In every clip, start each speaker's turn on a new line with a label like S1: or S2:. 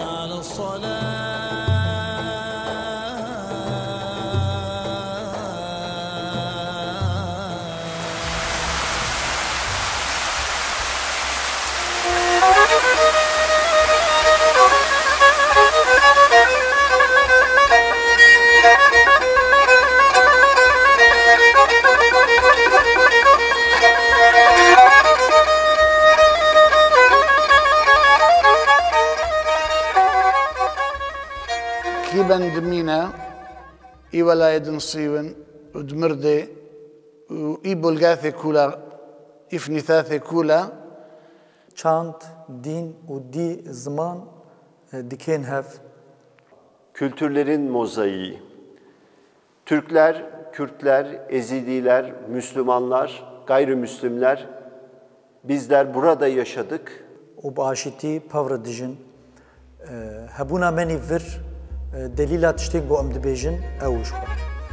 S1: كيبن دمينا إيولا يدن صيون ودمردي وإيبولغاثي كولا إفنثاثي كولا
S2: Çant, din u di zaman diken hev.
S3: Kültürlerin mozaiği. Türkler, Kürtler, Ezidiler, Müslümanlar, gayrimüslimler, bizler burada yaşadık.
S2: U başiti pavra dijin. Hebuna meni vir delilat tiştek bu em dibêjin ew jixwe.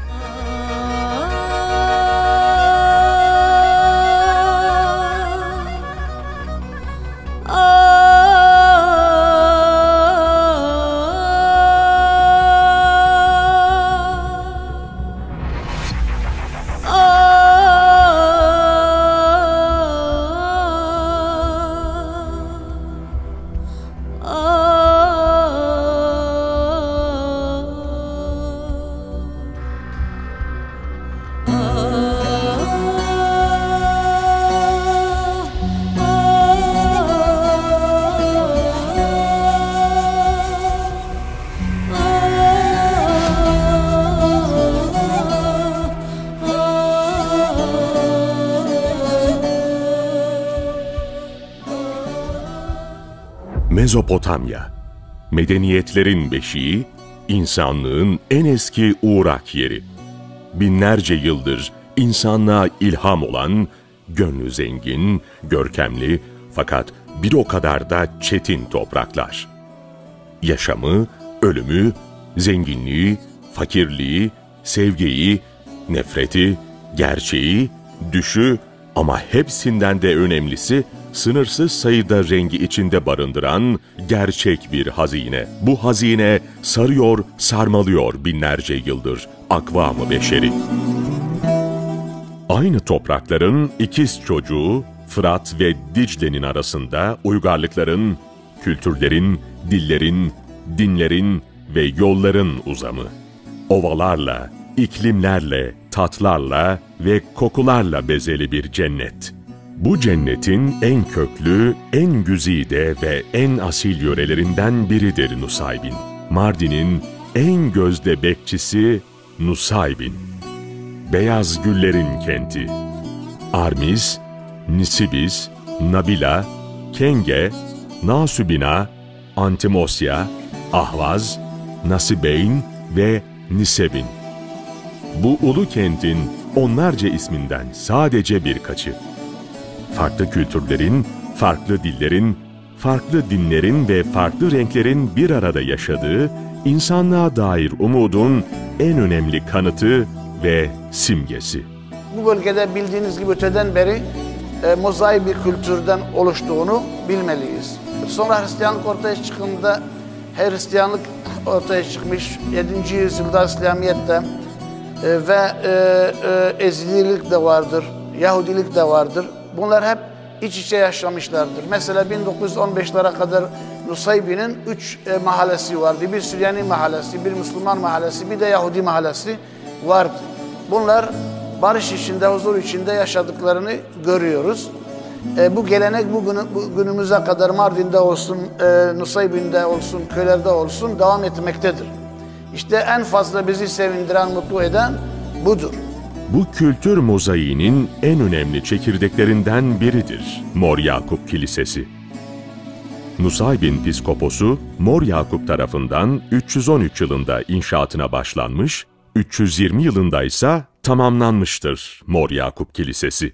S4: Mezopotamya, medeniyetlerin beşiği, insanlığın en eski uğrak yeri. Binlerce yıldır insanlığa ilham olan, gönlü zengin, görkemli fakat bir o kadar da çetin topraklar. Yaşamı, ölümü, zenginliği, fakirliği, sevgiyi, nefreti, gerçeği, düşü ama hepsinden de önemlisi, sınırsız sayıda rengi içinde barındıran gerçek bir hazine. Bu hazine sarıyor, sarmalıyor binlerce yıldır akvamı beşeri. Aynı toprakların ikiz çocuğu Fırat ve Dicle'nin arasında uygarlıkların, kültürlerin, dillerin, dinlerin ve yolların uzamı. Ovalarla, iklimlerle, tatlarla ve kokularla bezeli bir cennet. Bu cennetin en köklü, en güzide ve en asil yörelerinden biridir Nusaybin. Mardin'in en gözde bekçisi Nusaybin. Beyaz güllerin kenti. Armis, Nisibis, Nabila, Kenge, Nasübina, Antimosya, Ahvaz, Nasibeyn ve Nisebin. Bu ulu kentin onlarca isminden sadece birkaçı. Farklı kültürlerin, farklı dillerin, farklı dinlerin ve farklı renklerin bir arada yaşadığı, insanlığa dair umudun en önemli kanıtı ve simgesi.
S1: Bu bölgede bildiğiniz gibi öteden beri mozaik bir kültürden oluştuğunu bilmeliyiz. Sonra Hristiyanlık ortaya çıktığında Hristiyanlık ortaya çıkmış 7. yüzyılda İslamiyet'te ve Ezidilik de vardır, Yahudilik de vardır. Bunlar hep iç içe yaşamışlardır. Mesela 1915'lere kadar Nusaybin'in 3 mahallesi vardı. Bir Süryani mahallesi, bir Müslüman mahallesi, bir de Yahudi mahallesi vardı. Bunlar barış içinde, huzur içinde yaşadıklarını görüyoruz. Bu gelenek günümüze kadar Mardin'de olsun, Nusaybin'de olsun, köylerde olsun devam etmektedir. İşte en fazla bizi sevindiren, mutlu eden budur.
S4: Bu kültür mozaiğinin en önemli çekirdeklerinden biridir Mor Yakup Kilisesi. Nusaybin Piskoposu Mor Yakup tarafından 313 yılında inşaatına başlanmış, 320 yılında ise tamamlanmıştır Mor Yakup Kilisesi.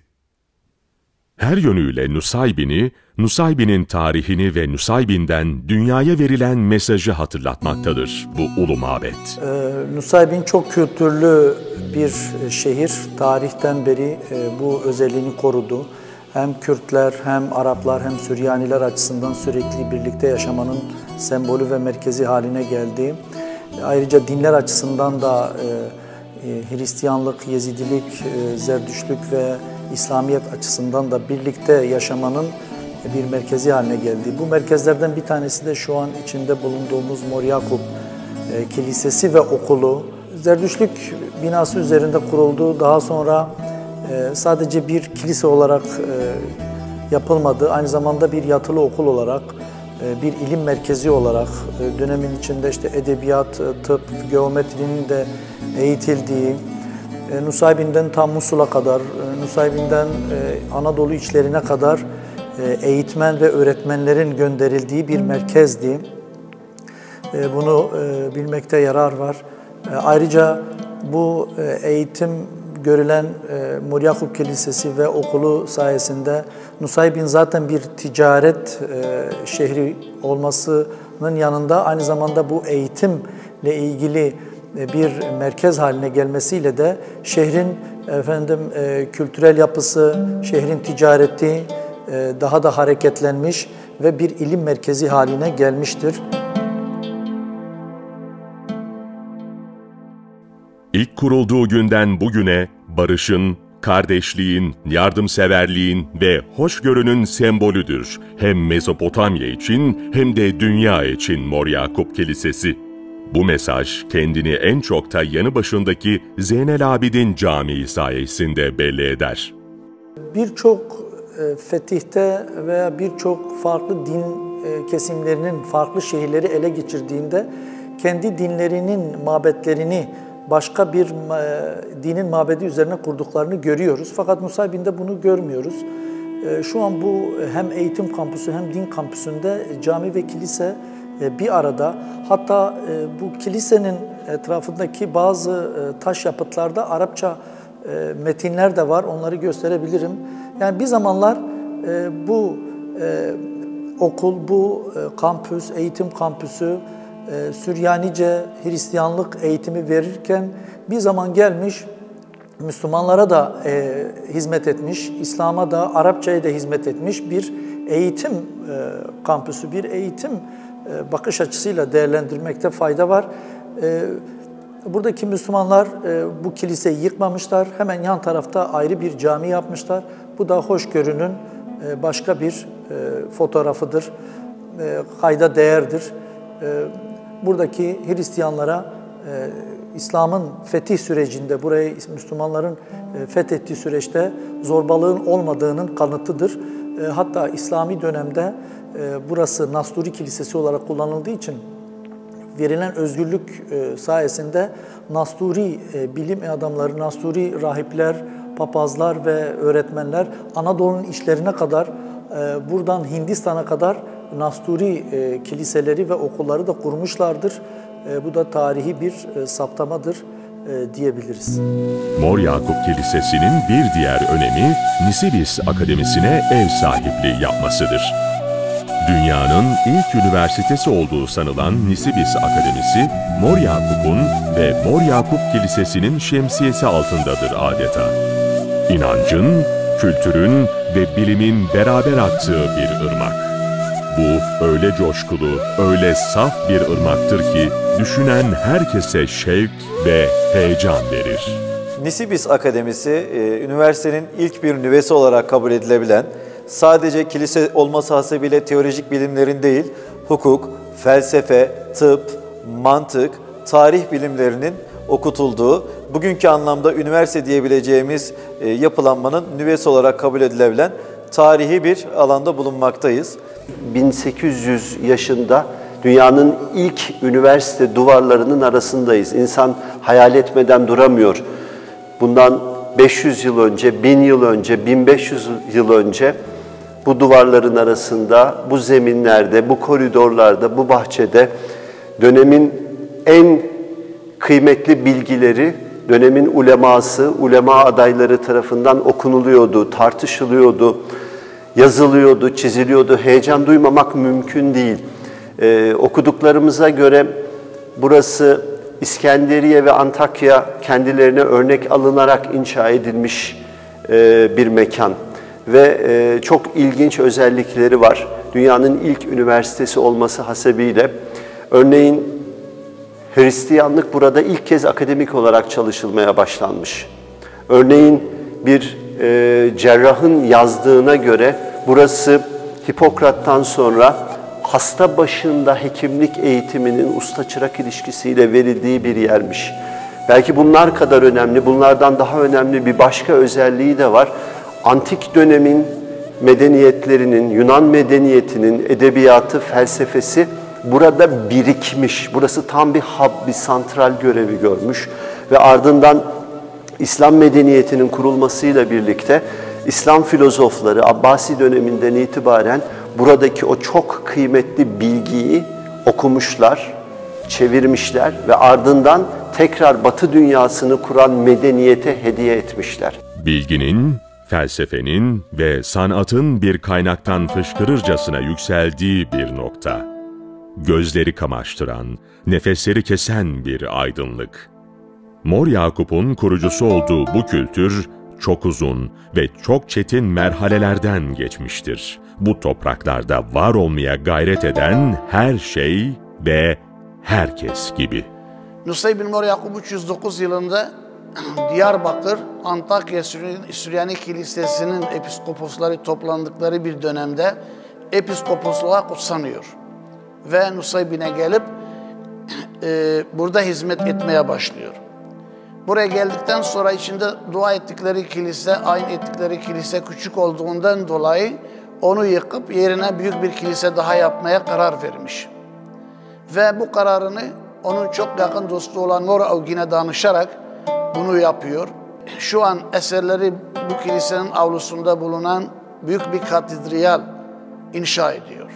S4: Her yönüyle Nusaybin'i, Nusaybin'in tarihini ve Nusaybin'den dünyaya verilen mesajı hatırlatmaktadır bu ulu mabet.
S2: Nusaybin çok kültürlü bir şehir. Tarihten beri bu özelliğini korudu. Hem Kürtler, hem Araplar, hem Süryaniler açısından sürekli birlikte yaşamanın sembolü ve merkezi haline geldi. Ayrıca dinler açısından da Hristiyanlık, Yezidilik, Zerdüştlük ve İslamiyet açısından da birlikte yaşamanın bir merkezi haline geldi. Bu merkezlerden bir tanesi de şu an içinde bulunduğumuz Mor Yakup Kilisesi ve okulu. Zerdüştlük binası üzerinde kuruldu. Daha sonra sadece bir kilise olarak yapılmadı. Aynı zamanda bir yatılı okul olarak, bir ilim merkezi olarak dönemin içinde işte edebiyat, tıp, geometrinin de eğitildiği, Nusaybin'den tam Musul'a kadar, Nusaybin'den Anadolu içlerine kadar eğitmen ve öğretmenlerin gönderildiği bir merkezdi. Bunu bilmekte yarar var. Ayrıca bu eğitim görülen Mor Yakup Kilisesi ve okulu sayesinde Nusaybin zaten bir ticaret şehri olmasının yanında aynı zamanda bu eğitimle ilgili bir merkez haline gelmesiyle de şehrin kültürel yapısı, şehrin ticareti daha da hareketlenmiş ve bir ilim merkezi haline gelmiştir.
S4: İlk kurulduğu günden bugüne barışın, kardeşliğin, yardımseverliğin ve hoşgörünün sembolüdür. Hem Mezopotamya için hem de dünya için Mor Yakup Kilisesi. Bu mesaj kendini en çok da yanı başındaki Zeynel Abidin Camii sayesinde belli eder.
S2: Birçok fetihte veya birçok farklı din kesimlerinin farklı şehirleri ele geçirdiğinde kendi dinlerinin mabetlerini başka bir dinin mabedi üzerine kurduklarını görüyoruz. Fakat Nusaybin'de bunu görmüyoruz. Şu an bu hem eğitim kampüsü hem din kampüsünde cami ve kilise bir arada. Hatta bu kilisenin etrafındaki bazı taş yapıtlarda Arapça metinler de var. Onları gösterebilirim. Yani bir zamanlar bu okul, bu kampüs, eğitim kampüsü Süryanice Hristiyanlık eğitimi verirken bir zaman gelmiş Müslümanlara da hizmet etmiş, İslam'a da, Arapça'ya da hizmet etmiş bir eğitim kampüsü, bir eğitim bakış açısıyla değerlendirmekte fayda var. Buradaki Müslümanlar bu kiliseyi yıkmamışlar, hemen yan tarafta ayrı bir cami yapmışlar. Bu da hoşgörünün başka bir fotoğrafıdır, kayda değerdir. Buradaki Hristiyanlara İslam'ın fetih sürecinde, burayı Müslümanların fethettiği süreçte zorbalığın olmadığının kanıtıdır. Hatta İslami dönemde burası Nasturi Kilisesi olarak kullanıldığı için verilen özgürlük sayesinde Nasturi bilim adamları, Nasturi rahipler, papazlar ve öğretmenler Anadolu'nun içlerine kadar, buradan Hindistan'a kadar Nasturi kiliseleri ve okulları da kurmuşlardır. Bu da tarihi bir saptamadır diyebiliriz.
S4: Mor Yakup Kilisesi'nin bir diğer önemi Nisibis Akademisi'ne ev sahipliği yapmasıdır. Dünyanın ilk üniversitesi olduğu sanılan Nisibis Akademisi, Mor Yakup'un ve Mor Yakup Kilisesi'nin şemsiyesi altındadır adeta. İnancın, kültürün ve bilimin beraber aktığı bir ırmak. Bu öyle coşkulu, öyle saf bir ırmaktır ki düşünen herkese şevk ve heyecan verir.
S5: Nisibis Akademisi, üniversitenin ilk bir nüvesi olarak kabul edilebilen, sadece kilise olması hasebiyle teolojik bilimlerin değil, hukuk, felsefe, tıp, mantık, tarih bilimlerinin okutulduğu, bugünkü anlamda üniversite diyebileceğimiz yapılanmanın nüvesi olarak kabul edilebilen tarihi bir alanda bulunmaktayız.
S3: 1800 yaşında dünyanın ilk üniversite duvarlarının arasındayız. İnsan hayal etmeden duramıyor. Bundan 500 yıl önce, 1000 yıl önce, 1500 yıl önce bu duvarların arasında, bu zeminlerde, bu koridorlarda, bu bahçede dönemin en kıymetli bilgileri, dönemin uleması, ulema adayları tarafından okunuluyordu, tartışılıyordu, yazılıyordu, çiziliyordu. Heyecan duymamak mümkün değil. Okuduklarımıza göre burası İskenderiye ve Antakya kendilerine örnek alınarak inşa edilmiş bir mekan ve çok ilginç özellikleri var. dünyanın ilk üniversitesi olması hasebiyle, örneğin Hristiyanlık burada ilk kez akademik olarak çalışılmaya başlanmış. Örneğin bir cerrahın yazdığına göre burası Hipokrat'tan sonra hasta başında hekimlik eğitiminin usta-çırak ilişkisiyle verildiği bir yermiş. Belki bunlar kadar önemli, bunlardan daha önemli bir başka özelliği de var. Antik dönemin medeniyetlerinin, Yunan medeniyetinin edebiyatı, felsefesi burada birikmiş. Burası tam bir hub, bir santral görevi görmüş ve ardından İslam medeniyetinin kurulmasıyla birlikte İslam filozofları Abbasi döneminden itibaren buradaki o çok kıymetli bilgiyi okumuşlar, çevirmişler ve ardından tekrar Batı dünyasını kuran medeniyete hediye etmişler.
S4: Bilginin, felsefenin ve sanatın bir kaynaktan fışkırırcasına yükseldiği bir nokta. Gözleri kamaştıran, nefesleri kesen bir aydınlık. Mor Yakup'un kurucusu olduğu bu kültür çok uzun ve çok çetin merhalelerden geçmiştir. Bu topraklarda var olmaya gayret eden her şey ve herkes gibi.
S1: Nusayb bin Mor Yakup 309 yılında Diyarbakır, Antakya Süryani Kilisesi'nin episkoposları toplandıkları bir dönemde episkoposluğa kutsanıyor. Ve Nusaybin'e gelip burada hizmet etmeye başlıyor. Buraya geldikten sonra içinde dua ettikleri kilise, ayin ettikleri kilise küçük olduğundan dolayı onu yıkıp yerine büyük bir kilise daha yapmaya karar vermiş. Ve bu kararını onun çok yakın dostu olan Mor Augin'e danışarak bunu yapıyor. Şu an eserleri bu kilisenin avlusunda bulunan büyük bir katedral inşa ediyor.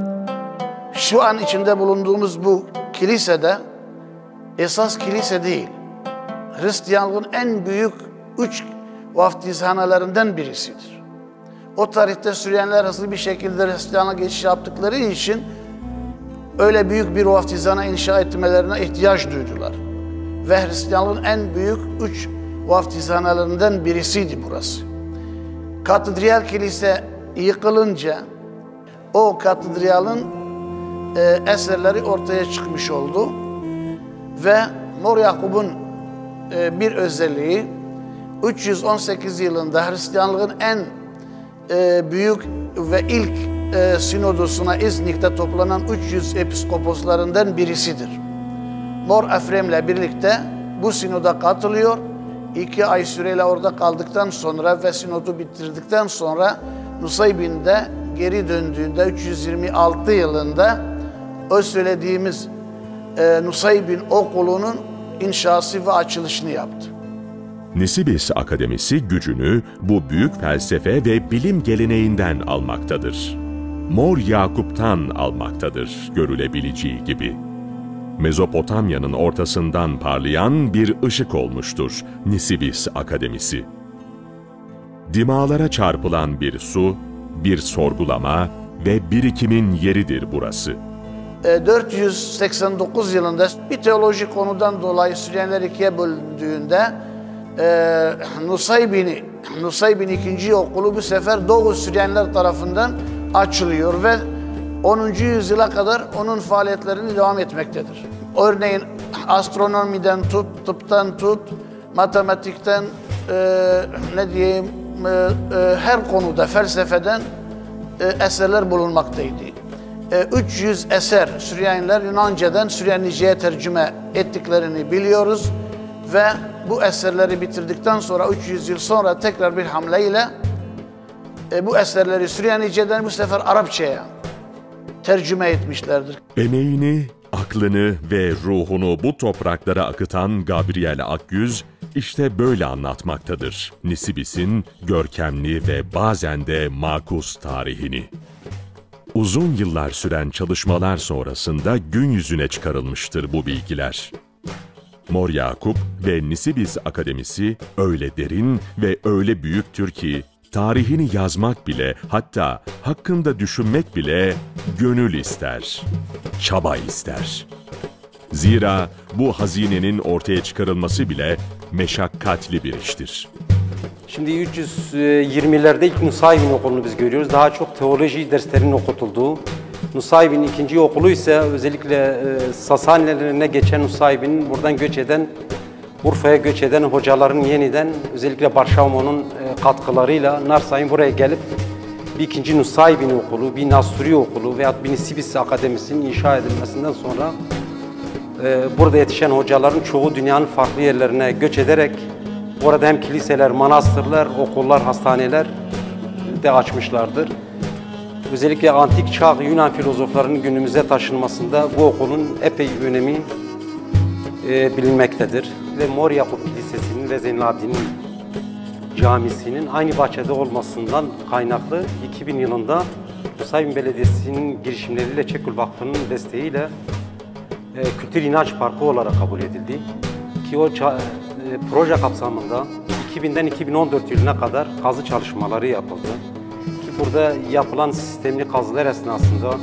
S1: Şu an içinde bulunduğumuz bu kilisede esas kilise değil, Hristiyanlığın en büyük 3 vaftizhanelerinden birisidir. O tarihte Süryaniler hızlı bir şekilde Hristiyanlığa geçiş yaptıkları için öyle büyük bir vaftizhane inşa etmelerine ihtiyaç duydular. Ve Hristiyanlığın en büyük 3 vaftizhanelerinden birisiydi burası. Katedral kilise yıkılınca o katedralın eserleri ortaya çıkmış oldu. Ve Mor Yakup'un bir özelliği 318 yılında Hristiyanlığın en büyük ve ilk sinodosuna İznik'te toplanan 300 episkoposlarından birisidir. Mor Efrem'le birlikte bu sinoda katılıyor. 2 ay süreyle orada kaldıktan sonra ve sinodu bitirdikten sonra Nusaybin'de geri döndüğünde 326 yılında o söylediğimiz Nusaybin Okulu'nun inşası ve açılışını yaptı.
S4: Nisibis Akademisi gücünü bu büyük felsefe ve bilim geleneğinden almaktadır. Mor Yakup'tan almaktadır görülebileceği gibi. Mezopotamya'nın ortasından parlayan bir ışık olmuştur Nisibis Akademisi. Dimağlara çarpılan bir su, bir sorgulama ve birikimin yeridir burası.
S1: 489 yılında bir teolojik konudan dolayı Süryaniler ikiye bölündüğünde Nusaybin 2. okulu bu sefer Doğu Süryaniler tarafından açılıyor ve 10. yüzyıla kadar onun faaliyetlerini devam etmektedir. Örneğin astronomiden tut, tıptan tut, matematikten her konuda felsefeden eserler bulunmaktaydı. 300 eser Süryaniler Yunanca'dan Süryanice'ye tercüme ettiklerini biliyoruz ve bu eserleri bitirdikten sonra 300 yıl sonra tekrar bir hamleyle bu eserleri Süryanice'den bu sefer Arapça'ya tercüme etmişlerdir.
S4: Emeğini, aklını ve ruhunu bu topraklara akıtan Gabriel Akyüz işte böyle anlatmaktadır Nisibis'in görkemli ve bazen de makus tarihini. Uzun yıllar süren çalışmalar sonrasında gün yüzüne çıkarılmıştır bu bilgiler. Mor Yakup ve Nisibis Akademisi öyle derin ve öyle büyüktür ki tarihini yazmak bile, hatta hakkında düşünmek bile gönül ister, çaba ister. Zira bu hazinenin ortaya çıkarılması bile meşakkatli bir iştir.
S6: Şimdi 320'lerde ilk Nusaybin Okulu'nu biz görüyoruz. Daha çok teoloji derslerinin okutulduğu. Nusaybin ikinci okulu ise özellikle Sasanilerine geçen Nusaybin'in buradan göç eden, Urfa'ya göç eden hocaların yeniden özellikle Barşamo'nun katkılarıyla Narsay'ın buraya gelip bir ikinci Nusaybin Okulu, bir Nasturi Okulu veya bir Nisibis Akademisi'nin inşa edilmesinden sonra burada yetişen hocaların çoğu dünyanın farklı yerlerine göç ederek orada hem kiliseler, manastırlar, okullar, hastaneler de açmışlardır. Özellikle antik çağ Yunan filozoflarının günümüze taşınmasında bu okulun epey önemi bilinmektedir. Ve Mor Yakup Kilisesi'nin ve Zeynelabdin'in camisinin aynı bahçede olmasından kaynaklı 2000 yılında Nusaybin Belediyesi'nin girişimleriyle Çekül Vakfı'nın desteğiyle Kültür İnanç Parkı olarak kabul edildi. Ki o proje kapsamında 2000'den 2014 yılına kadar kazı çalışmaları yapıldı. Ki burada yapılan sistemli kazılar esnasında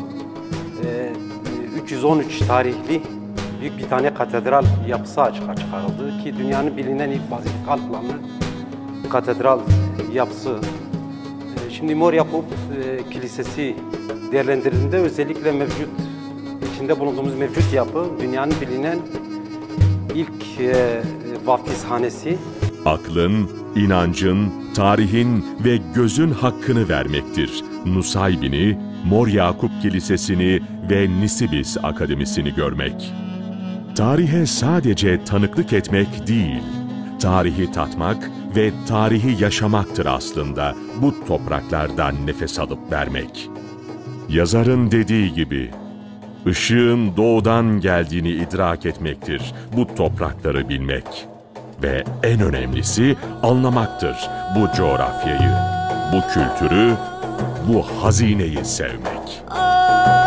S6: 313 tarihli büyük bir tane katedral yapısı açığa çıkarıldı. Ki dünyanın bilinen ilk bazilikal planlı katedral yapısı. Şimdi Mor Yakup Kilisesi değerlendirildiğinde özellikle içinde bulunduğumuz mevcut yapı dünyanın bilinen ilk vaftizhanesi.
S4: Aklın, inancın, tarihin ve gözün hakkını vermektir. Nusaybin'i, Mor Yakup Kilisesi'ni ve Nisibis Akademisi'ni görmek. Tarihe sadece tanıklık etmek değil, tarihi tatmak ve tarihi yaşamaktır aslında bu topraklardan nefes alıp vermek. Yazarın dediği gibi, ışığın doğudan geldiğini idrak etmektir bu toprakları bilmek. Ve en önemlisi anlamaktır bu coğrafyayı, bu kültürü, bu hazineyi sevmek.